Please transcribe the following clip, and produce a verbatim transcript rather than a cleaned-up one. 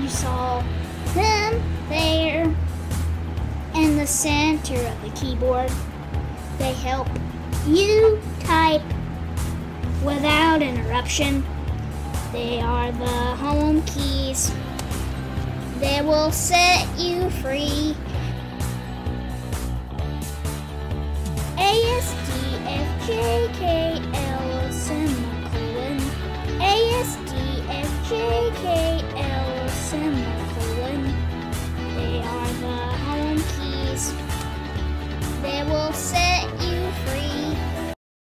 saw them there in the center of the keyboard. They help you type without interruption. They are the home keys. They will set you free. A S D F J K L